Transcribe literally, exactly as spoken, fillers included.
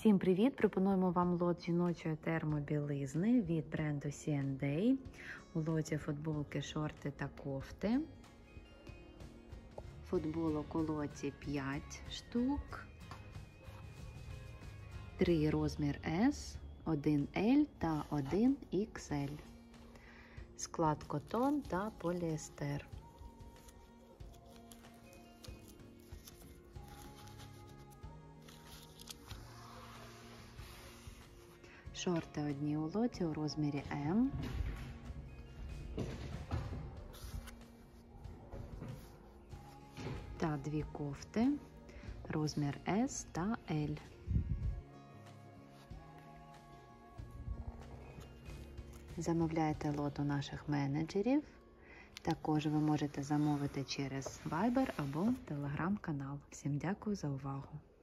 Всім привіт! Пропонуємо вам лот жіночої термобілизни від бренду сі енд ей. У лоті футболки, шорти та кофти. Футболок у лоті п'ять штук. три розмір ес, один ель та один ікс ель. Склад котон та поліестер. Шорти одні у лоті у розмірі ем. Та дві кофти, розмір ес та ель. Замовляйте лот у наших менеджерів. Також ви можете замовити через Viber або Telegram канал. Всім дякую за увагу!